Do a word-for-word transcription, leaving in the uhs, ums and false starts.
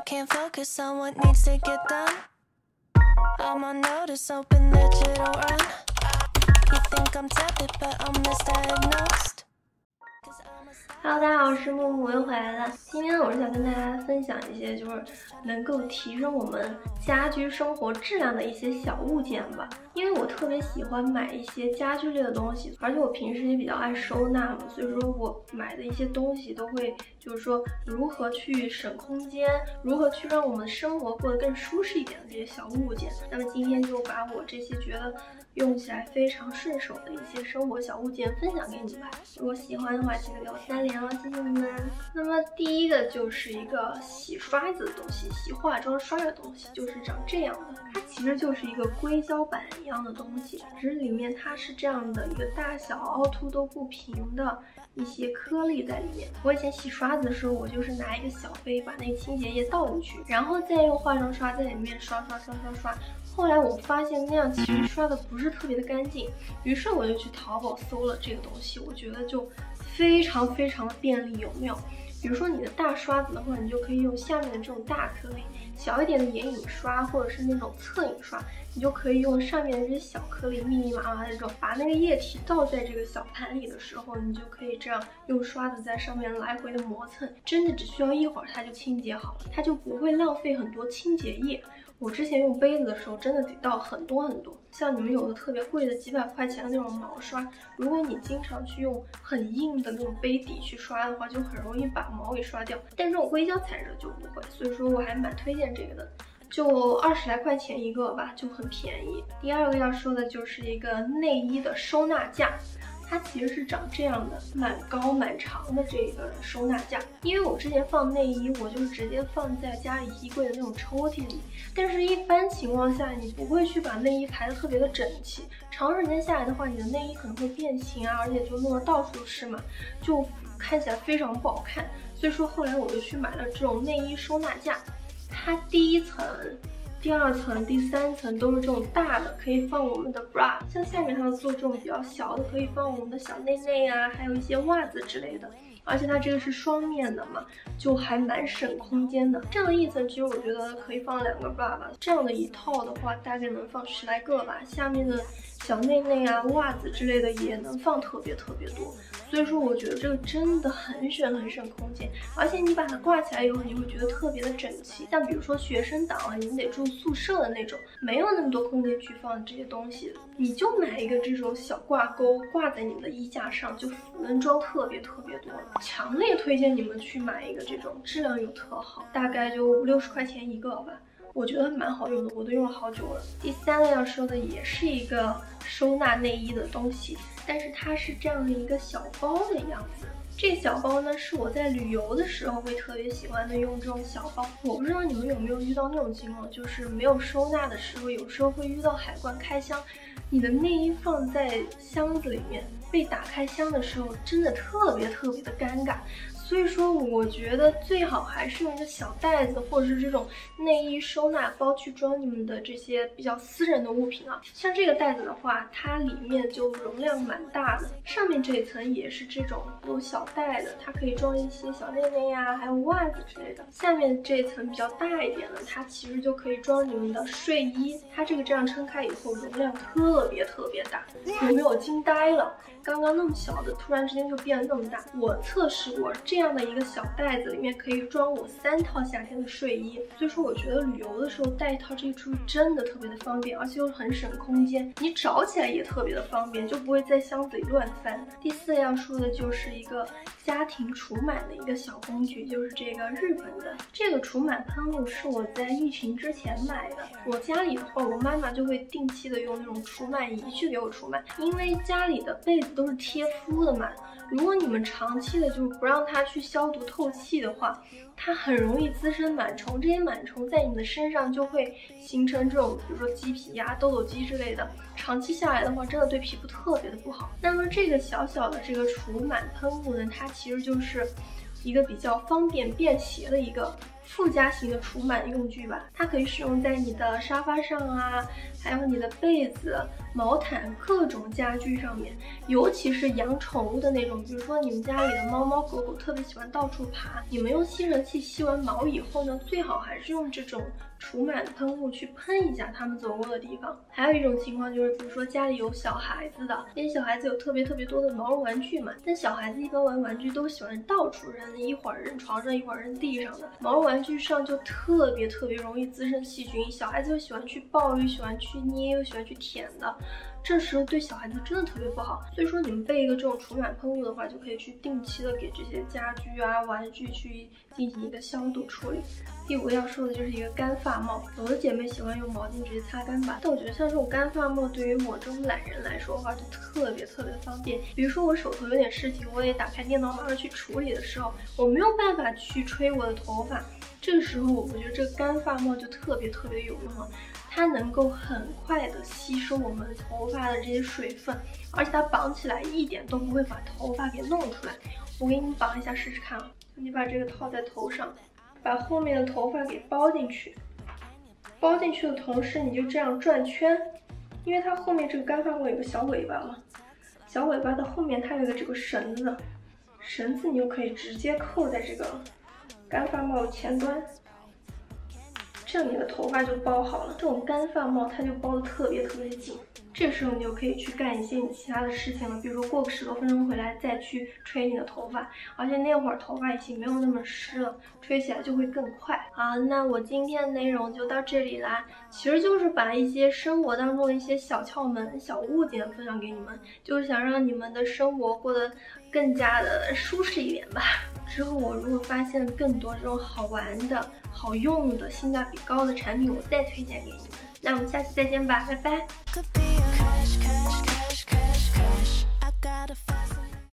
can't focus on what needs to get done. I'm on notice, open digital run. You think I'm tepid, but I'm misdiagnosed. Hello， 大家好，我是木木，我又回来了。今天我是想跟大家分享一些就是能够提升我们家居生活质量的一些小物件吧。因为我特别喜欢买一些家居类的东西，而且我平时也比较爱收纳嘛，所以说我买的一些东西都会就是说如何去省空间，如何去让我们生活过得更舒适一点的这些小物件。那么今天就把我这些觉得用起来非常顺手的一些生活小物件分享给你们吧。如果喜欢的话，记得给我三连哦，谢谢你们。那么第一个就是一个洗刷子的东西，洗化妆刷的东西，就是长这样的。它其实就是一个硅胶板一样的东西，只是里面它是这样的一个大小凹凸都不平的一些颗粒在里面。我以前洗刷子的时候，我就是拿一个小杯把那清洁液倒进去，然后再用化妆刷在里面刷刷刷刷刷。后来我发现那样其实刷的不是特别的干净，于是我就去淘宝搜了这个东西，我觉得就非常非常的便利，有没有？比如说你的大刷子的话，你就可以用下面的这种大颗粒，小一点的眼影刷或者是那种侧影刷，你就可以用上面的这些小颗粒密密麻麻的这种，把那个液体倒在这个小盘里的时候，你就可以这样用刷子在上面来回的磨蹭，真的只需要一会儿它就清洁好了，它就不会浪费很多清洁液。我之前用杯子的时候真的得倒很多很多，像你们有的特别贵的几百块钱的那种毛刷，如果你经常去用很硬的那种杯底去刷的话，就很容易把毛给刷掉，但这种硅胶材质就不会，所以说我还蛮推荐这个的，就二十来块钱一个吧，就很便宜。第二个要说的就是一个内衣的收纳架，它其实是长这样的，蛮高蛮长的这个收纳架。因为我之前放内衣，我就是直接放在家里衣柜的那种抽屉里，但是一般情况下你不会去把内衣排得特别的整齐，长时间下来的话，你的内衣可能会变形啊，而且就弄得到处是嘛，就看起来非常不好看。所以说后来我就去买了这种内衣收纳架，它第一层第二层、第三层都是这种大的，可以放我们的 bra， 像下面它做这种比较小的，可以放我们的小内内啊，还有一些袜子之类的。而且它这个是双面的嘛，就还蛮省空间的。这样的一层其实我觉得可以放两个 bra 吧，这样的一套的话大概能放十来个吧。下面的小内内啊、袜子之类的也能放特别特别多。所以说我觉得这个真的很省很省空间，而且你把它挂起来以后，你会觉得特别的整齐。像比如说学生党啊，你们得住宿舍的那种，没有那么多空间去放这些东西，你就买一个这种小挂钩挂在你们的衣架上，就能装特别特别多了。强烈推荐你们去买一个这种，质量又特好，大概就五六十块钱一个吧。我觉得蛮好用的，我都用了好久了。第三个要说的也是一个收纳内衣的东西，但是它是这样的一个小包的样子。这个小包呢，是我在旅游的时候会特别喜欢的用这种小包。我不知道你们有没有遇到那种情况，就是没有收纳的时候，有时候会遇到海关开箱，你的内衣放在箱子里面，被打开箱的时候，真的特别特别的尴尬。所以说我觉得最好还是用一个小袋子或者是这种内衣收纳包去装你们的这些比较私人的物品啊。像这个袋子的话，它里面就容量蛮大的，上面这一层也是这种有小袋的，它可以装一些小内内啊，还有袜子之类的。下面这一层比较大一点的，它其实就可以装你们的睡衣，它这个这样撑开以后容量特别特别大，有没有惊呆了？刚刚那么小的突然之间就变得那么大。我测试过这样的一个小袋子里面可以装我三套夏天的睡衣，所以说我觉得旅游的时候带一套这个出去真的特别的方便，而且又很省空间，你找起来也特别的方便，就不会在箱子里乱翻。第四要说的就是一个家庭除螨的一个小工具，就是这个日本的这个除螨喷雾，是我在疫情之前买的。我家里的话，我妈妈就会定期的用那种除螨仪去给我除螨，因为家里的被子都是贴敷的嘛，如果你们长期的就是不让它去消毒透气的话，它很容易滋生螨虫，这些螨虫在你的身上就会形成这种比如说鸡皮呀、痘痘肌之类的，长期下来的话真的对皮肤特别的不好。那么这个小小的这个除螨喷雾呢，它其实就是一个比较方便便携的一个附加型的除螨用具吧，它可以使用在你的沙发上啊，还有你的被子、毛毯、各种家具上面。尤其是养宠物的那种，比如说你们家里的猫猫狗狗特别喜欢到处爬，你们用吸尘器吸完毛以后呢，最好还是用这种除螨喷雾去喷一下它们走过的地方。还有一种情况就是，比如说家里有小孩子的，因为小孩子有特别特别多的毛绒玩具嘛，但小孩子一般玩玩具都喜欢到处扔，一会儿扔床上，一会儿扔地上的，毛绒玩具上就特别特别容易滋生细菌，小孩子又喜欢去抱，又喜欢去捏，又喜欢去舔的。这时候对小孩子真的特别不好，所以说你们备一个这种除螨喷雾的话，就可以去定期的给这些家居啊、玩具去进行一个消毒处理。第五个要说的就是一个干发帽，有的姐妹喜欢用毛巾直接擦干吧，但我觉得像这种干发帽对于我这种懒人来说的话，就特别特别方便。比如说我手头有点事情，我得打开电脑马上去处理的时候，我没有办法去吹我的头发，这个时候我觉得这个干发帽就特别特别有用了。它能够很快的吸收我们头发的这些水分，而且它绑起来一点都不会把头发给弄出来。我给你们绑一下试试看啊！你把这个套在头上，把后面的头发给包进去，包进去的同时你就这样转圈，因为它后面这个干发帽有个小尾巴嘛，小尾巴的后面它有个这个绳子，绳子你就可以直接扣在这个干发帽的前端。这样你的头发就包好了，这种干发帽它就包得特别特别紧。这时候你就可以去干一些你其他的事情了，比如说过个十多分钟回来再去吹你的头发，而且那会儿头发已经没有那么湿了，吹起来就会更快。好，那我今天的内容就到这里啦，其实就是把一些生活当中的一些小窍门、小物件分享给你们，就是想让你们的生活过得更加的舒适一点吧。之后我如果发现更多这种好玩的、好用的、性价比高的产品，我再推荐给你们。那我们下期再见吧，拜拜。